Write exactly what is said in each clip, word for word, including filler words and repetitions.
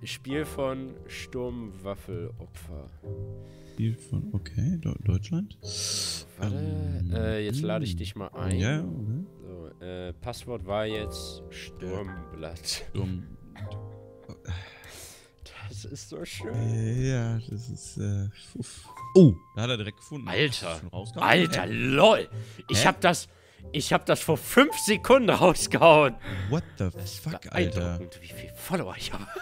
Spiel von Sturmwaffelopfer. Spiel von, okay, Do Deutschland. Warte, Ähm, äh, jetzt lade ich dich mal ein. Ja, okay. So, äh, Passwort war jetzt Sturmblatt. Sturm. Das ist so schön. Äh, ja, das ist, äh, uff. Oh, da hat er direkt gefunden. Alter, Schon rausgehauen? Alter, Hä? lol. Ich Hä? hab das, ich hab das vor fünf Sekunden rausgehauen. What the fuck, Alter? Beeindruckend, wie viele Follower ich habe.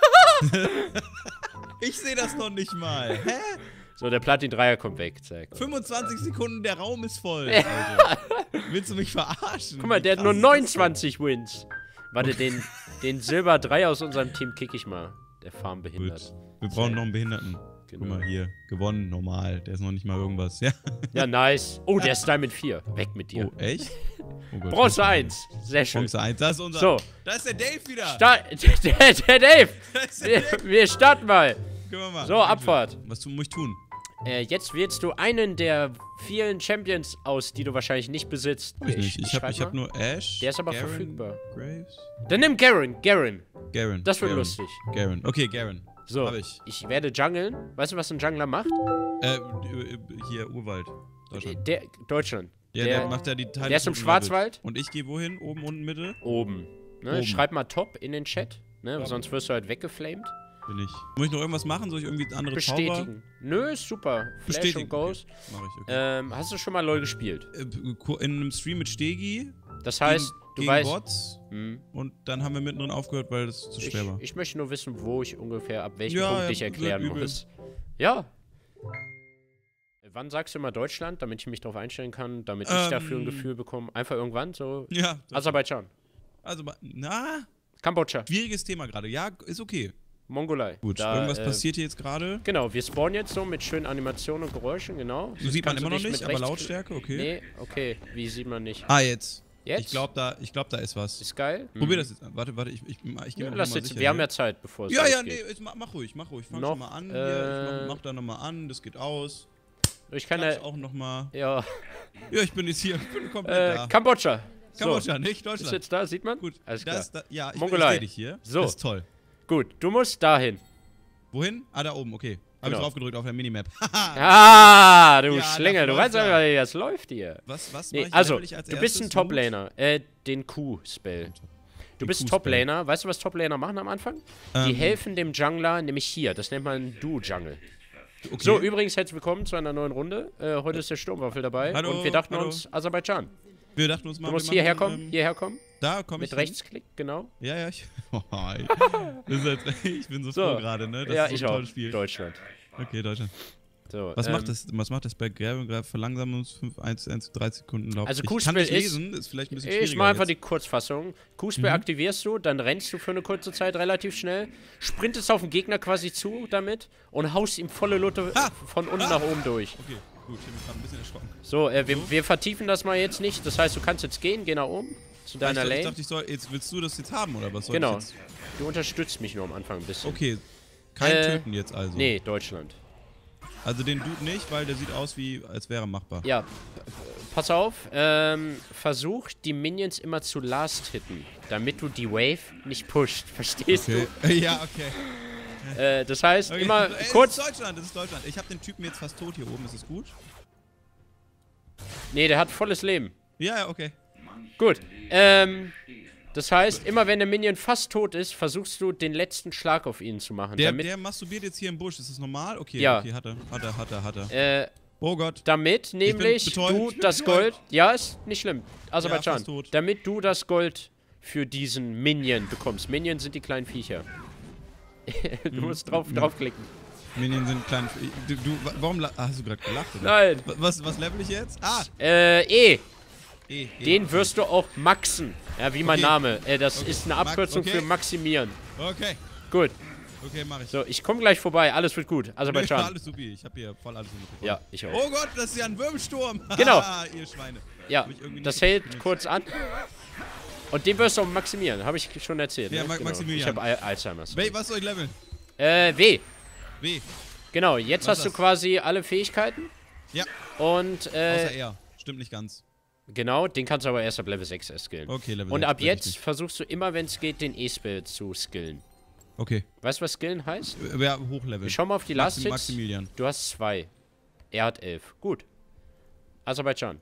Ich sehe das noch nicht mal. Hä? So, der Platin-Dreier kommt weg, zack. fünfundzwanzig Sekunden, der Raum ist voll, Alter. Willst du mich verarschen? Guck mal, Wie der hat krass nur ist das neunundzwanzig Wins. Warte, den, den Silber drei aus unserem Team kick ich mal. Der denn? Farmbehindert. Gut. Wir brauchen noch einen Behinderten. Genau. Guck mal hier, gewonnen, normal. Der ist noch nicht mal irgendwas. Ja. Ja, nice. Oh, der ist Diamond vier. Weg mit dir. Oh, echt? Oh Gott. Bronze eins. Sehr schön. Bronze eins, das ist unser... So. Da ist der Dave wieder. Sta der, der Dave. Da ist der Wir, Dave. wir starten mal. Können wir mal. So, Abfahrt. Was tu- muss ich tun? Äh, jetzt wählst du einen der vielen Champions aus, die du wahrscheinlich nicht besitzt. Hab ich nicht. Ich, hab, schreib ich hab mal. nur Ash. Der ist aber Garen, verfügbar. Graves. Dann nimm Garen. Garen. Garen. Das wird Garen. lustig. Garen. Okay, Garen. So, Hab ich. ich werde jungeln. Weißt du, was ein Jungler macht? Äh, hier, Urwald. Deutschland. Der, Deutschland. Ja, der, der, macht ja die Teile. der ist im von Schwarzwald. Und ich gehe wohin? Oben, unten, Mitte? Oben. Ne? Oben. Schreib mal Top in den Chat. Ne? Ja. Sonst wirst du halt weggeflamed. Bin ich. Muss ich noch irgendwas machen? Soll ich irgendwie andere Zauber? Bestätigen. Nö, ist super. Flash Bestätigen. und Ghost. Okay. Mach ich, okay. Ähm, hast du schon mal LoL gespielt? Äh, in einem Stream mit Stegi. Das heißt, gegen, du gegen weißt. Bots. Hm, Und dann haben wir mittendrin aufgehört, weil es zu ich, schwer war. ich möchte nur wissen, wo ich ungefähr ab welchem Ja, Punkt ja, ich erklären übel. muss. Ja. Wann sagst du immer Deutschland, damit ich mich darauf einstellen kann, damit ich Ähm, dafür ein Gefühl bekomme? Einfach irgendwann so. Ja. das- Aserbaidschan. Also, ba- na, Kambodscha. schwieriges Thema gerade. Ja, ist okay. Mongolei. Gut, Da, irgendwas äh, passiert hier jetzt gerade. Genau, wir spawnen jetzt so mit schönen Animationen und Geräuschen, genau. So sieht man Kannst du immer noch dich nicht, mit aber rechts- Lautstärke, okay. Nee, okay. Wie sieht man nicht? Ah, jetzt. Jetzt? Ich glaube, da, ich glaub, da ist was. Ist geil. Probier Mhm. das jetzt. Warte, warte, ich, ich, ich gehe Ja, noch lass mal jetzt, sicher wir haben hier. ja Zeit, bevor es Ja, ja, nee, losgeht. jetzt mach, mach ruhig, mach ruhig. Fang Noch, schon mal an hier. äh, Ich mach, mach da nochmal an, das geht aus. Ich kann Klatsch ja, auch nochmal. ja, Ja, ich bin jetzt hier, ich bin komplett äh, da. Kambodscha. So, Kambodscha, nicht ist Deutschland. jetzt da, sieht man? Gut, Alles das, klar. da, ja, ich, Mongolei. ich sehe dich hier. So. Das ist toll. Gut, du musst dahin. Wohin? Ah, da oben, okay. Hab Genau. ich drauf gedrückt auf der Minimap. Ah, du Ja, Schlänger, das du weißt läuft aber, ja. wie das läuft hier. Was, was Nee, mach ich, also, level ich als du bist ein erstes? Top-Laner. Äh, den Q-Spell. Du Den bist Q-Spell. Top-Laner. Weißt du, was Top-Laner machen am Anfang? Die Ähm. helfen dem Jungler, nämlich hier. Das nennt man Duo-Jungle. Okay. So, übrigens, herzlich willkommen zu einer neuen Runde. Äh, heute ist der Sturmwaffel dabei. Hallo, und wir dachten hallo. uns, Aserbaidschan. Wir dachten uns mal, Du musst wir hierher machen, kommen, ähm, hierher kommen. Da komm ich Mit Rechtsklick, genau. Ja, ja, ich, das ist jetzt, ich bin so, So. froh gerade, ne? Das ja, ist so ich ein auch. tolles Spiel. Deutschland. Okay, Deutschland. So, Was ähm, macht das? Was macht das bei Gravity Grab Verlangsamungs eins zu drei Sekunden Lauf? Also ich Q-Spell kann nicht ist- lesen, ist vielleicht ein bisschen Ich schwieriger mach einfach jetzt. die Kurzfassung. Q-Spell Mhm. aktivierst du, dann rennst du für eine kurze Zeit relativ schnell, sprintest auf den Gegner quasi zu damit und haust ihm volle Lutte Ha! von unten Ha! nach oben durch. Okay, gut, ich bin gerade ein bisschen erschrocken. So, äh, wir, wir vertiefen das mal jetzt nicht. Das heißt, du kannst jetzt gehen, geh nach oben zu deiner ich, ich Lane. dachte, ich soll, jetzt willst du das jetzt haben, oder was soll Genau. ich jetzt? Du unterstützt mich nur am Anfang ein bisschen. Okay, kein Äh, Töten jetzt also. Nee, Deutschland. Also den Dude nicht, weil der sieht aus wie, als wäre er machbar. Ja, p- p- pass auf. Ähm, versuch die Minions immer zu last hitten, damit du die Wave nicht pusht. Verstehst Okay. Ja, okay. du? Äh, das heißt, okay. immer Ey, kurz. Das ist Deutschland, das ist Deutschland. Ich habe den Typen jetzt fast tot hier oben, ist das gut? Nee, der hat volles Leben. Ja, ja, okay. Gut. Ähm, das heißt, immer wenn der Minion fast tot ist, versuchst du den letzten Schlag auf ihn zu machen. Der, damit, der masturbiert jetzt hier im Busch, ist das normal? Okay, Ja. okay, hat er, hat er, hat er, hat er. äh, Oh Gott. damit nämlich betäubt, du ich bin das betäubt. Gold. Ja, ist nicht schlimm. Ja, Aserbaidschan. fast tot. Damit du das Gold für diesen Minion bekommst. Minion sind die kleinen Viecher. du Mhm. musst drauf, draufklicken. Minions sind klein. Du, du wa- warum la- hast du gerade gelacht, oder? Nein. Wa- Was, was level ich jetzt? Ah! Äh, E. E, E. Den wirst du auch maxen. Ja, wie mein Okay. Name. Äh, das Okay. ist eine Max- Abkürzung okay. für maximieren. Okay, Gut. okay, mach ich. So, ich komme gleich vorbei. Alles wird gut. Nee, Aserbaidschan. alles supi. Ich hab hier voll alles mitbekommen. Ja, ich auch. Oh Gott, das ist ja ein Wirbelsturm. Genau. Ihr Schweine. Ja, Hab ich irgendwie das nicht hält benutzt. kurz an. Und den wirst du auch maximieren, habe ich schon erzählt. Ja, ne? Ma- Genau. Maximilian. Ich habe Al Alzheimer's. Wey, was soll ich leveln? Äh, W. W. Genau, jetzt Was hast du ist das? quasi alle Fähigkeiten. Ja, Und, außer äh, er. Stimmt nicht ganz. genau, den kannst du aber erst ab Level sechs skillen. Okay, Level Und sechs, ab jetzt richtig. versuchst du immer, wenn es geht, den E-Spell zu skillen. Okay. Weißt du, was skillen heißt? Ja, Hochlevel. Schau mal auf die Last Maxim Hits. Maximilian. Du hast zwei. Er hat elf. Gut. Aserbaidschan.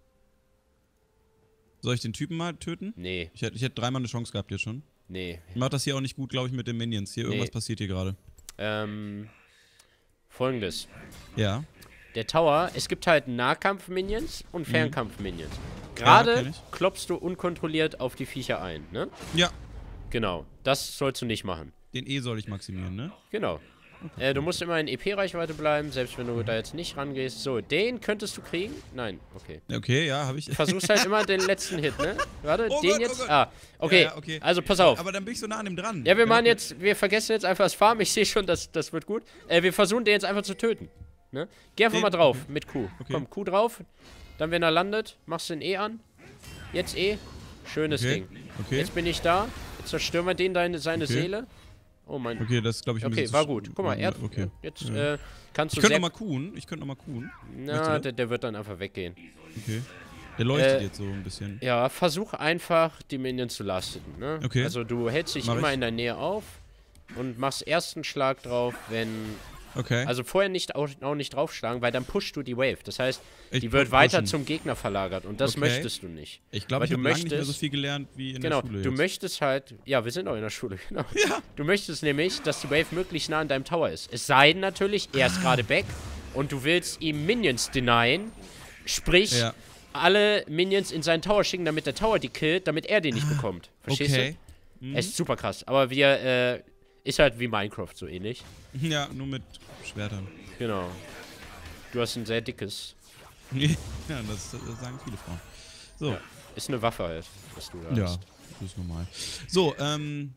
Soll ich den Typen mal töten? Nee. Ich hätte, ich hätte dreimal eine Chance gehabt jetzt schon. Nee. Ich mach das hier auch nicht gut, glaube ich, mit den Minions. Hier, Nee. irgendwas passiert hier gerade. Ähm. Folgendes. Ja. Der Tower, es gibt halt Nahkampf-Minions und Fernkampf-Minions. Ja, Gerade kenn ich. klopfst du unkontrolliert auf die Viecher ein, ne? Ja. Genau. Das sollst du nicht machen. Den E soll ich maximieren, ne? Genau. Äh, du musst immer in E P-Reichweite bleiben, selbst wenn du da jetzt nicht rangehst. So, den könntest du kriegen? Nein, okay. Okay, ja, habe ich. Du versuchst halt immer den letzten Hit, ne? Warte, Oh den Gott, oh jetzt. Gott. Ah, okay. Ja, ja, okay. Also pass auf. Aber dann bin ich so nah an dem dran. Ja, wir machen jetzt, wir vergessen jetzt einfach das Farm. Ich sehe schon, das, das wird gut. Äh, wir versuchen den jetzt einfach zu töten. Ne? Geh einfach Den? mal drauf Okay. mit Q. Okay. Komm, Q drauf. Dann, wenn er landet, machst du den E an. Jetzt E. Schönes Okay. Ding. Okay. Jetzt bin ich da. Jetzt zerstören wir den deine, seine Okay. Seele. Oh mein. Okay, das glaube ich ein Okay, bisschen war zu- gut. Guck mal, er hat, Okay. jetzt Ja. äh, kannst Ich du könnte sehr... noch mal kuhen. Ich könnte noch mal kuhen. Na, Möchtest du der, der wird dann einfach weggehen. Okay. Der leuchtet Äh, jetzt so ein bisschen. Ja, versuch einfach, die Minions zu lasten, ne? Okay. Also du hältst dich Mach immer ich. in der Nähe auf und machst ersten Schlag drauf, wenn... Okay. Also vorher nicht auch, auch nicht draufschlagen, weil dann pushst du die Wave. Das heißt, Ich die wird pu- weiter pushen. zum Gegner verlagert und das Okay. möchtest du nicht. ich glaube, weil ich du habe lange nicht mehr so möchtest- viel gelernt wie in Genau, der Schule du jetzt. möchtest halt... Ja, wir sind auch in der Schule, genau. Ja. Du möchtest nämlich, dass die Wave möglichst nah an deinem Tower ist. Es sei denn natürlich, er ist gerade back und du willst ihm Minions denyen. Sprich, Ja. alle Minions in seinen Tower schicken, damit der Tower die killt, damit er den nicht bekommt. Verstehst Okay. du? Mhm. Es ist super krass. Aber wir, äh, ist halt wie Minecraft so ähnlich. Ja, nur mit Schwertern. Genau. Du hast ein sehr dickes. ja, das, das sagen viele Frauen. So. Ja. Ist eine Waffe halt, was du da Ja, hast. das ist normal. So, ähm.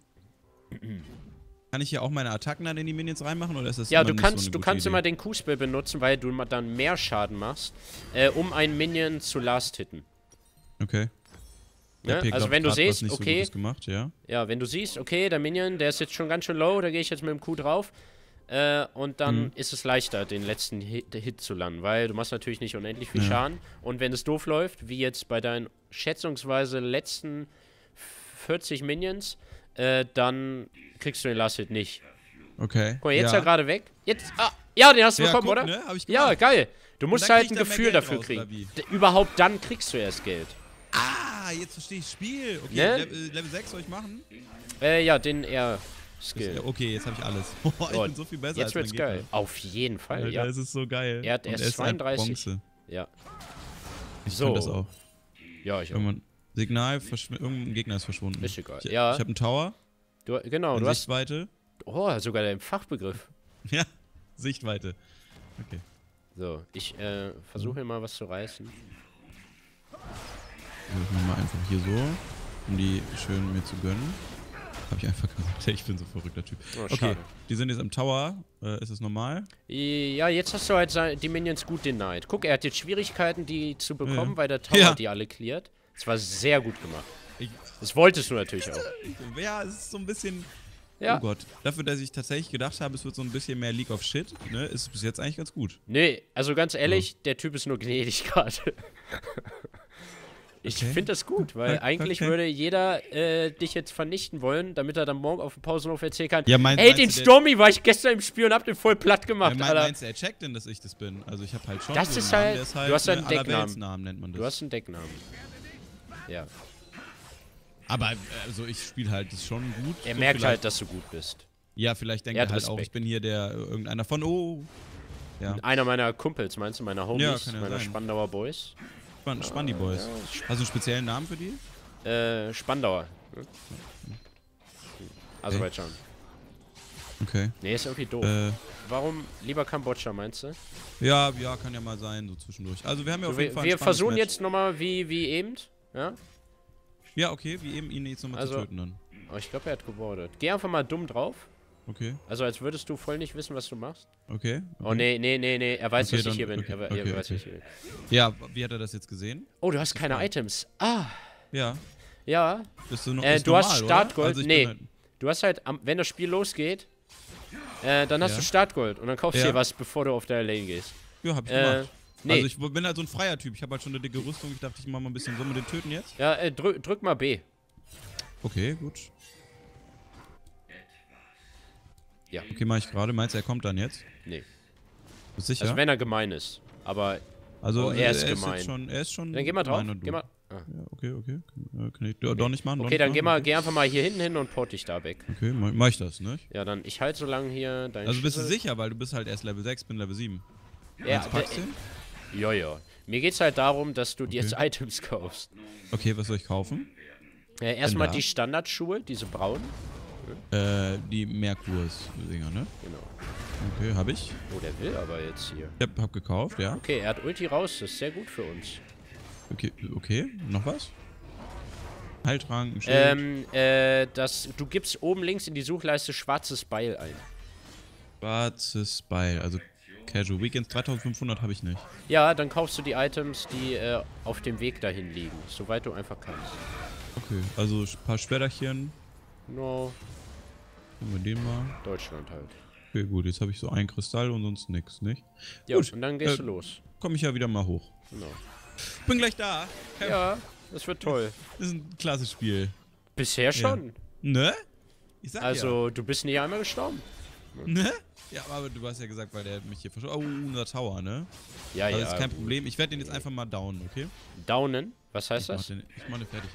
Kann ich hier auch meine Attacken dann in die Minions reinmachen oder ist das Ja, immer du nicht kannst, so eine du gute kannst Idee? immer den Q-Spell benutzen, weil du ma- dann mehr Schaden machst, äh, um einen Minion zu last-hitten. Okay. Ne? Der P Also glaubt wenn du grad, was siehst, nicht so okay, Gutes gemacht, ja. ja, wenn du siehst, okay, der Minion, der ist jetzt schon ganz schön low, da gehe ich jetzt mit dem Q drauf. Äh, und dann Mhm. ist es leichter, den letzten Hit, Hit zu landen, weil du machst natürlich nicht unendlich viel Ja. Schaden. Und wenn es doof läuft, wie jetzt bei deinen schätzungsweise letzten vierzig Minions, äh, dann kriegst du den Last Hit nicht. Okay. Guck mal, jetzt ist ja. er gerade weg. Jetzt, ah, ja, den hast du Ja, bekommen, guck, oder? ne? Hab ich Ja, gemacht. geil. Du musst dann halt krieg ein ich da mehr Gefühl Geld dafür raus, kriegen. oder wie? D überhaupt dann kriegst du erst Geld. Ah, jetzt verstehe ich das Spiel. Okay, Ne? Level, Level sechs soll ich machen? Äh, ja, den Das, R-Skill. okay, jetzt habe ich alles. Boah, ich Oh, bin so viel besser Jetzt als mein wird's Gegner. geil. Auf jeden Fall, Alter, ja. das ist so geil. Er hat Und erst er ist halt zweiunddreißig. Bronze. Ja. Ich So. kann das auch. Ja, ich auch. Irgendwann Signal, verschw- irgendein Gegner ist verschwunden. Ist egal. Ich, Ja. ich habe einen Tower, Du, genau, in du hast. Sichtweite. Oh, sogar den Fachbegriff. Ja, Sichtweite. Okay. So, ich äh, versuche hier mal was zu reißen. Also ich mach mal einfach hier so, um die schön mir zu gönnen. Habe ich einfach gemacht. Ich bin so ein verrückter Typ. Oh, Okay, schade. die sind jetzt am Tower. Äh, ist das normal? Ja, jetzt hast du halt sein- die Minions gut denied. Guck, er hat jetzt Schwierigkeiten, die zu bekommen, Ja. weil der Tower Ja. die alle cleart. Das war sehr gut gemacht. Ich, Das wolltest du natürlich auch. ja, es ist so ein bisschen... Ja. Oh Gott. Dafür, dass ich tatsächlich gedacht habe, es wird so ein bisschen mehr League of Shit, ne, ist es bis jetzt eigentlich ganz gut. Nee, also ganz ehrlich, der Typ ist nur gnädig gerade. Ich Okay. finde das gut, weil Okay. eigentlich würde jeder äh, dich jetzt vernichten wollen, damit er dann morgen auf dem Pausenhof erzählen kann. Ja, mein- Ey, meinst den du, der- Stormy war ich gestern im Spiel und hab den voll platt gemacht, Ja, mein, Alter. meinst du, er checkt denn, dass ich das bin? Also ich habe halt schon Das so ist einen Namen, halt- der ist halt du hast halt ne, einen Decknamen. Allerweltsnamen nennt man das. Du hast einen Decknamen. Ja. Aber äh, also ich spiele halt das schon gut. Er so merkt vielleicht- halt, dass du gut bist. Ja, vielleicht denkt er er hat halt auch, Respekt. ich bin hier der, äh, irgendeiner von, oh. Ja, Einer meiner Kumpels, meinst du, meiner Homies, kann ja meiner sein. Spandauer Boys. Spann Spanny Boys. Ja, Hast du einen speziellen Namen für die? Äh, Spandauer. Ne? Aserbaidschan. Okay. Nee, ist irgendwie doof. Äh, Warum lieber Kambodscha, meinst du? ja, ja, kann ja mal sein, so zwischendurch. Also wir haben ja So, auf jeden wir Fall ein wir spannendes versuchen Match. jetzt nochmal wie, wie eben. Ja? Ja, okay, wie eben ihn jetzt nochmal Also- zu töten dann. Oh, ich glaube, er hat gebordet. Geh einfach mal dumm drauf. Okay, Also als würdest du voll nicht wissen, was du machst. okay. Oh, nee, nee, nee, nee. Er weiß, Okay, dass ich dann- hier bin. okay, er, er okay, weiß, okay. dass ich hier bin. Ja, wie hat er das jetzt gesehen? Oh, du hast keine Frage. Items. Ah, Ja, ja. bist du noch Äh, ist du normal, hast oder? Startgold. Also ich Nee. bin halt, Du hast halt, am, wenn das Spiel losgeht, äh, dann hast Ja. du Startgold. Und dann kaufst du Ja. dir was, bevor du auf der Lane gehst. ja, hab ich Äh, gemacht. nee. Also ich bin halt so ein freier Typ. Ich habe halt schon eine dicke Rüstung. Ich dachte, ich mach mal ein bisschen. Sollen wir den töten jetzt? Ja, äh, drück, drück mal B. Okay, gut. Ja. Okay, mach ich gerade. Meinst du, er kommt dann jetzt? Nee. Bist sicher? Also wenn er gemein ist. Aber Also, oh, er ist er gemein. Ist schon, er ist schon dann geh mal drauf. gemein, Geh mal. Ah. Ja, okay, okay. Kann, kann ich doch nicht machen. Doch Okay, nicht dann machen, geh mal, okay. geh einfach mal hier hinten hin und port dich da weg. Okay, mach, mach ich das, ne? Ja, dann ich halte so lange hier deinen Also bist du Schlüssel. sicher, weil du bist halt erst Level sechs, bin Level sieben. Ja, Jetzt packst du ihn? Ja, ja. Mir geht's halt darum, dass du dir Okay. jetzt Items kaufst. Okay, was soll ich kaufen? Äh, erstmal da. die Standardschuhe, diese braunen. Äh, die Merkurs-Dinger, ne? Genau. Okay, hab ich. Oh, der will aber jetzt hier. Ich hab, hab gekauft, ja. Okay, er hat Ulti raus, das ist sehr gut für uns. Okay, okay. Noch was? Heiltrank, ein Schild. Ähm, äh, das, du gibst oben links in die Suchleiste schwarzes Beil ein. Schwarzes Beil, also Casual Weekends dreitausendfünfhundert habe ich nicht. Ja, dann kaufst du die Items, die äh, auf dem Weg dahin liegen, soweit du einfach kannst. Okay, also ein paar Schwerterchen. No, Nehmen wir den mal. Deutschland halt. Okay, gut, jetzt habe ich so einen Kristall und sonst nix, nicht? Ja, Gut, und dann gehst äh, du los. Komm ich ja wieder mal hoch. Genau. Bin gleich da. Kein- Ja, das wird toll. Das ist ein klasse Spiel. Bisher schon. Ne? Ich sag Also, du bist nie einmal gestorben. ja. Ne? Ja, aber du hast ja gesagt, weil der hat mich hier verschoben. Oh, unser Tower, ne? Ja, Also ja. das ist kein Problem. Ich werde den jetzt einfach mal downen, okay? Downen? Was heißt Ich mach, das? den, ich mach den fertig.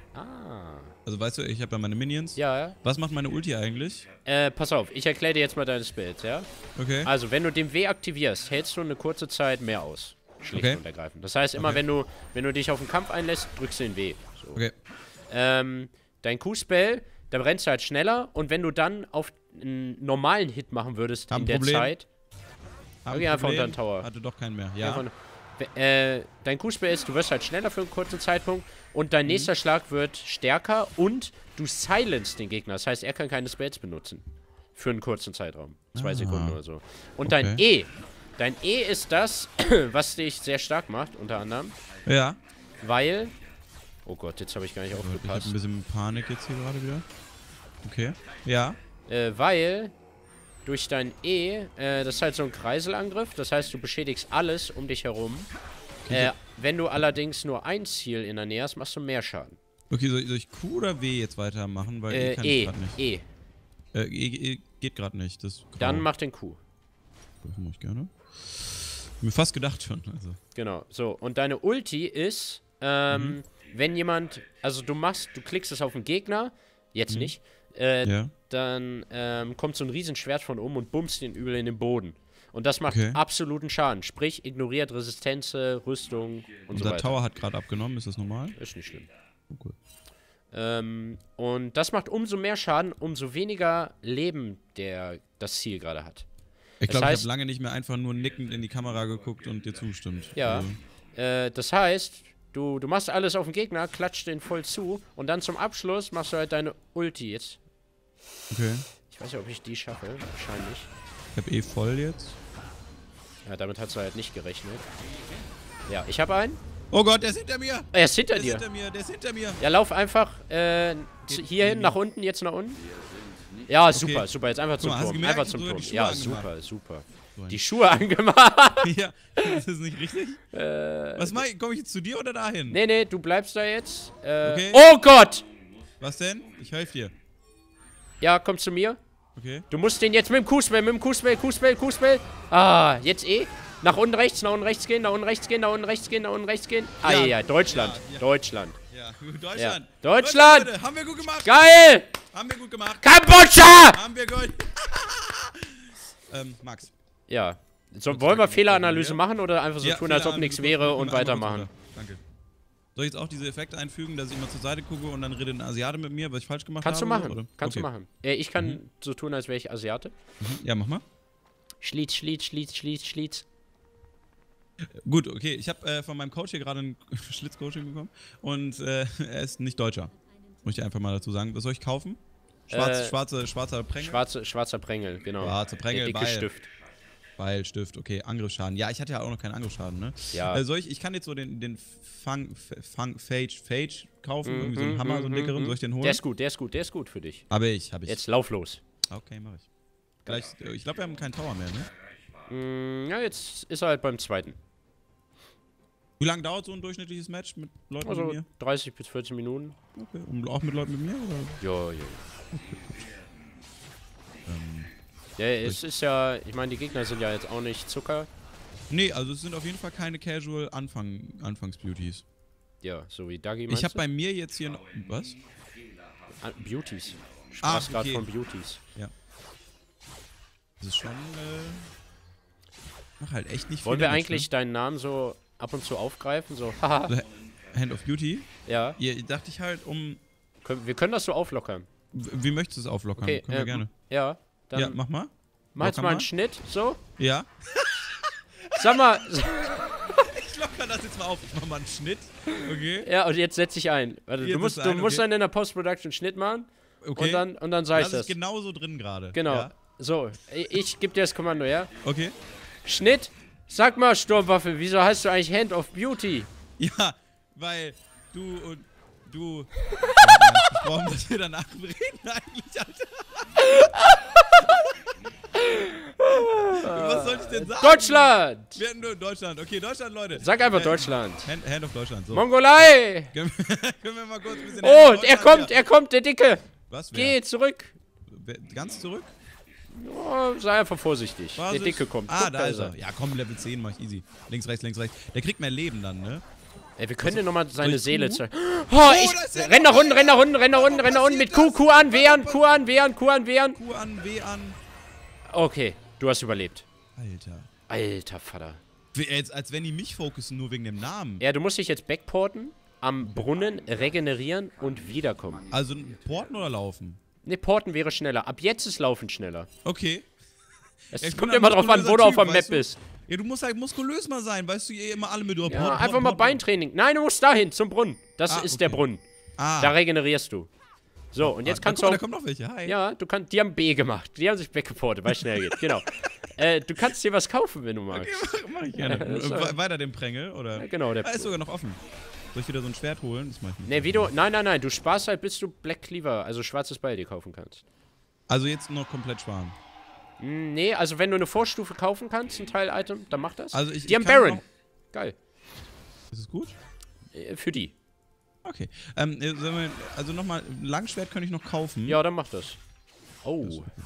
Ah. Also weißt du, ich habe ja meine Minions. Ja, ja. Was macht meine Ulti eigentlich? Äh, pass auf, ich erkläre dir jetzt mal deine Spells, ja? Okay. Also, wenn du den W aktivierst, hältst du eine kurze Zeit mehr aus. Schlicht Okay. und ergreifend. Das heißt, immer Okay. wenn du wenn du dich auf den Kampf einlässt, drückst du den W. So. Okay. Ähm, dein Q-Spell, da brennst du halt schneller und wenn du dann auf einen normalen Hit machen würdest Hab in ein der Problem. Zeit. Hab Okay, ein einfach unter Problem. den Tower. Hatte doch keinen mehr. Ja. Einfach, äh, dein Q-Spell ist, du wirst halt schneller für einen kurzen Zeitpunkt und dein Mhm. nächster Schlag wird stärker und du silenst den Gegner. Das heißt, er kann keine Spells benutzen. Für einen kurzen Zeitraum. Zwei Ah. Sekunden oder so. Und Okay. dein E. Dein E ist das, was dich sehr stark macht, unter anderem. Ja. Weil. Oh Gott, jetzt habe ich gar nicht Ich habe aufgepasst. ein bisschen Panik jetzt hier gerade wieder. Okay. Ja. Äh, weil durch dein E, äh, das ist halt so ein Kreiselangriff, das heißt, du beschädigst alles um dich herum. Äh, wenn du allerdings nur ein Ziel in der Nähe hast, machst du mehr Schaden. Okay, soll, soll ich Q oder W jetzt weitermachen? Weil Äh, E kann ich E, gerade nicht. E. Äh, E, E geht gerade nicht. Das ist grau. Dann mach den Q. Das mach ich gerne. Mir fast gedacht schon. Also. Genau, so. Und deine Ulti ist, ähm, Mhm. wenn jemand, also du machst, du klickst es auf den Gegner, jetzt nicht, äh, Ja. dann ähm, kommt so ein Riesenschwert von oben und bummst ihn übel in den Boden. Und das macht Okay. absoluten Schaden. Sprich, ignoriert Resistenze, Rüstung und so Unser weiter. Tower hat gerade abgenommen. Ist das normal? Ist nicht schlimm. Okay. Ähm, und das macht umso mehr Schaden, umso weniger Leben der das Ziel gerade hat. Ich Das glaube, ich heißt- habe lange nicht mehr einfach nur nickend in die Kamera geguckt und dir zustimmt. Ja. Also, Äh, das heißt, du, du machst alles auf den Gegner, klatscht den voll zu und dann zum Abschluss machst du halt deine Ulti jetzt. okay. Ich weiß nicht, ob ich die schaffe. Wahrscheinlich. Ich habe eh voll jetzt. Ja, damit hat du halt nicht gerechnet. Ja, ich habe einen. Oh Gott, der ist hinter mir! Er ist hinter Der ist dir. hinter mir, der ist hinter mir! Ja, lauf einfach äh, zu- hier hin, nach unten, jetzt nach unten. Ja, super, super. Jetzt einfach zum mal, hast du Turm. gemerkt? Einfach zum Sogar Turm. die Schuhe Ja, angemacht. super, super. So ein- Die Schuhe angemacht. Ja, ist das nicht richtig? Was mach ich? Komm ich jetzt zu dir oder dahin? Nee, nee, du bleibst da jetzt. Äh, Okay. Oh Gott! Was denn? Ich helfe dir. Ja, komm zu mir. Okay. Du musst den jetzt mit dem Q-Spell, mit dem Q-Spell, Q-Spell, Q-Spell. Ah, jetzt eh. Nach unten rechts, nach unten rechts gehen, nach unten rechts gehen, nach unten rechts gehen, nach unten rechts gehen. Ah, ja, ja, Deutschland. Ja, ja. Deutschland. Ja, Deutschland. Ja. Deutschland! Leute, haben wir gut gemacht. Geil! Haben wir gut gemacht. Kambodscha! Haben wir gut. ähm, Max. Ja. So, wollen wir Fehleranalyse Ja. machen oder einfach so Ja, tun, als ob Fehleranalyse, nichts guck- wäre guck und mir einmal weitermachen? runter. Danke. Soll ich jetzt auch diese Effekte einfügen, dass ich immer zur Seite gucke und dann redet ein Asiate mit mir, was ich falsch gemacht Kannst du habe? machen. oder? Kannst Okay. du machen. Äh, ich kann so tun, als wäre ich Asiate. Mhm. Ja, mach mal. Schlitz, Schlitz, Schlitz, Schlitz, Schlitz. Gut, okay. Ich habe äh, von meinem Coach hier gerade ein Schlitzcoaching bekommen und äh, er ist nicht Deutscher. Muss ich einfach mal dazu sagen. Was soll ich kaufen? Schwarz, Äh, schwarze, schwarzer Prängel? Schwarze, schwarzer Prängel, genau. Schwarzer Prängel, Der dicke Beil. Stift. Beil, Stift, okay. Angriffsschaden. Ja, ich hatte ja auch noch keinen Angriffsschaden, ne? Ja. Äh, soll ich, ich kann jetzt so den, den Fang, Fang, Phage, Phage kaufen, irgendwie so einen Mhm, Hammer, so einen mhm, dickeren. mhm. Soll ich den holen? Der ist gut, der ist gut, der ist gut für dich. Habe ich, habe ich. Jetzt lauf los. Okay, mach ich. Gleich, äh, ich glaube, wir haben keinen Tower mehr, ne? Mm, ja, jetzt ist er halt beim zweiten. Wie lange dauert so ein durchschnittliches Match mit Leuten Also mit mir? dreißig bis vierzehn Minuten. Okay. Und auch mit Leuten mit mir? Oder? Ja, ja. Ähm, Ja, es ist ja, ich meine, die Gegner sind ja jetzt auch nicht Zucker. Nee, also es sind auf jeden Fall keine Casual Anfang, Anfangs-Beauties. Ja, so wie Dagi Ich habe bei mir jetzt hier noch... Was? Ah, Beauties. Ah, Spaß gerade okay. von Beauties. Ja. Das ist schon, äh... Mach halt echt nicht viel Wollen wir Damage, eigentlich ne? deinen Namen so ab und zu aufgreifen? So, haha. So, Hand of Beauty? Ja. Ja, dachte ich halt, um... Können- Wir können das so auflockern. Wie möchtest du es auflockern? Okay, Können wir ähm, gerne. Ja, dann Ja, mach mal. mach jetzt locker mal einen mal. Schnitt, so. Ja. Sag mal, Ich locker das jetzt mal auf. Ich mach mal einen Schnitt. Okay. ja, und jetzt setz dich ein. Warte, Hier du musst, setz du ein, musst okay. dann in der Post-Production Schnitt machen Okay. und dann, und dann sag ich das das. ist genauso drin gerade. Genau. Ja. So, ich, ich gebe dir das Kommando, ja? Okay. Schnitt. Sag mal, Sturmwaffe, wieso heißt du eigentlich Hand of Beauty? Ja, weil du und du... Warum, dass wir danach reden eigentlich, Alter? Was soll ich denn sagen? Deutschland! Wir hatten nur Deutschland. Okay, Deutschland, Leute. Sag einfach Äh, Deutschland. Hand, Hand of Deutschland, so. Mongolei! Können wir, können wir mal kurz ein bisschen... Oh, Hand of er Deutschland kommt, hier- er kommt, der Dicke. Was? Wer? Geh zurück. Wer- Ganz zurück? Oh, sei einfach vorsichtig. Was Der ist- Dicke kommt. Ah, Guck, da ist er. Ja, komm, Level zehn mach ich easy. Links, rechts, links, rechts. Der kriegt mehr Leben dann, ne? Ey, wir können dir nochmal seine Durch Seele Q? zeigen. Oh, da ich. ist der Renn nach noch unten, renn nach unten, renn nach unten, renn nach unten. Mit Q, passiert Q das? an, W an, Q an, W an, Q an, W an. Q an, W an. Okay, du hast überlebt. Alter. Alter Vater. Wie- Jetzt, als wenn die mich fokussen, nur wegen dem Namen. Ja, du musst dich jetzt backporten, am Brunnen regenerieren und wiederkommen. Also porten oder laufen? Ne, porten wäre schneller. Ab jetzt ist Laufen schneller. Okay. Es Ja, ich bin kommt ein immer drauf an, wo muskulöser du auf Typ, der Map weißt du? bist. Ja, du musst halt muskulös mal sein, weißt du, ihr immer alle mit du Ja, einfach mal Beintraining. Nein, du musst dahin, zum Brunnen. Das Ah, ist okay. der Brunnen. Ah. Da regenerierst du. So, und jetzt Ah, kannst guck mal, du da auch... kommen noch welche. Hi. Ja, du kannst... Die haben B gemacht. Die haben sich weggeportet, weil es schnell geht. Genau. äh, du kannst dir was kaufen, wenn du magst. Okay, mach, mach ich gerne. Ja, so. We- Weiter den Prängel, oder? Ja, genau, der... Ah, ist sogar noch offen. Soll ich wieder so ein Schwert holen? Das mach ich nicht. Ne, wie du... Nein, nein, nein. Du sparst halt, bis du Black Cleaver, also schwarzes Beil, dir kaufen kannst. Also jetzt noch komplett sparen. Hm, Nee, also wenn du eine Vorstufe kaufen kannst, ein Teil-Item, dann mach das. Also ich, Die ich haben kann Baron. noch- Geil. Ist es gut? Äh, Für die. Okay. Ähm, äh, sollen wir- also nochmal, Langschwert könnte ich noch kaufen. Ja, dann mach das. Oh. Das ist gut.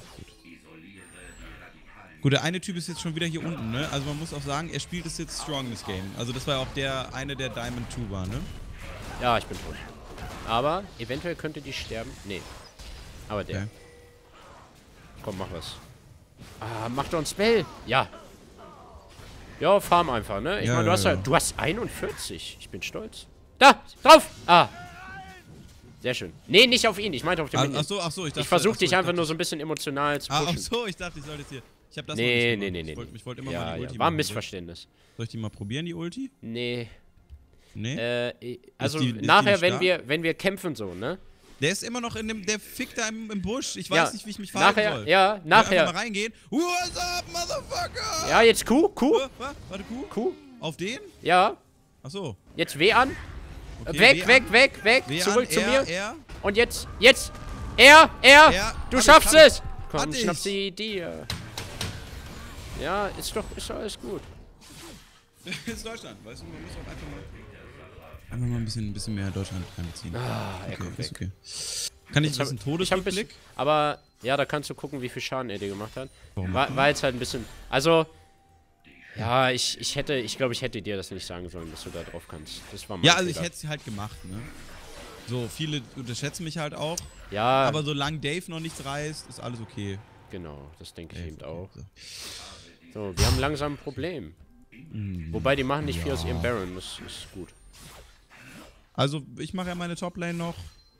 Gut, der eine Typ ist jetzt schon wieder hier unten, ne? Also man muss auch sagen, er spielt es jetzt strong, das Game. Also das war ja auch der eine, der Diamond zwei war, ne? Ja, ich bin tot. Aber eventuell könnte die sterben. Nee. Aber der. Okay. Komm, mach was. Ah, mach doch ein Spell. Ja. Ja, farm einfach, ne? Ich Ja, meine, du ja, hast ja, ja. du hast einundvierzig. Ich bin stolz. Da! Drauf! Ah. Sehr schön. Nee, nicht auf ihn. Ich meinte auf den Ah, Minion. ach so, ach so, ich dachte... Ich versuche ach so, dich ich einfach dachte- nur so ein bisschen emotional zu Ah, pushen. ach so, ich dachte, ich sollte jetzt hier... Ich hab das noch nee, nicht nee, gemacht. nee, nee. Ich wollte ich wollte immer ja, mal die ja. Ulti War ein machen. Missverständnis. Soll ich die mal probieren, die Ulti? Nee. Nee? Äh, also die- ist die nachher, nicht wenn da? wir, wenn wir kämpfen so, ne? Der ist immer noch in dem... Der fickt da im, im Busch. Ich weiß Ja, nicht, wie ich mich verhalten nachher, soll. ja, Ich will nachher. einfach mal reingehen. What's up, motherfucker? Ja, jetzt Q, Q, Äh, wa- Warte, Kuh? Q. Auf den? Ja, Ach so. jetzt W an. Okay, weg, W weg, an. weg, weg, W zurück an, zu R, mir. R. Und jetzt, jetzt, er, er, Er, du hab ich, schaffst hab ich. es. Komm, Hatte schnapp ich. sie dir. Ja, ist doch, ist doch alles gut. Das ist Deutschland, weißt du, man muss auch einfach mal... Einfach mal ein bisschen, ein bisschen mehr Deutschland reinziehen. Ah, er Okay, kommt ist weg. okay. Kann ich Jetzt das hab- ein Ich hab ein bisschen, Todesblick? aber, ja, da kannst du gucken, wie viel Schaden er dir gemacht hat. Warum War, macht war jetzt halt ein bisschen, also, ja, ich, ich hätte, ich glaube, ich hätte dir das nicht sagen sollen, dass du da drauf kannst. Das war mein Ja, also ich Fehler. hätte es halt gemacht, ne? So, viele unterschätzen mich halt auch. Ja, Aber solange Dave noch nichts reißt, ist alles okay. genau, das denke ich Dave, eben auch. okay, So, wir haben langsam ein Problem. Hm, Wobei, die machen nicht viel aus ihrem Baron, das ist gut. Also, ich mache ja meine Toplane noch.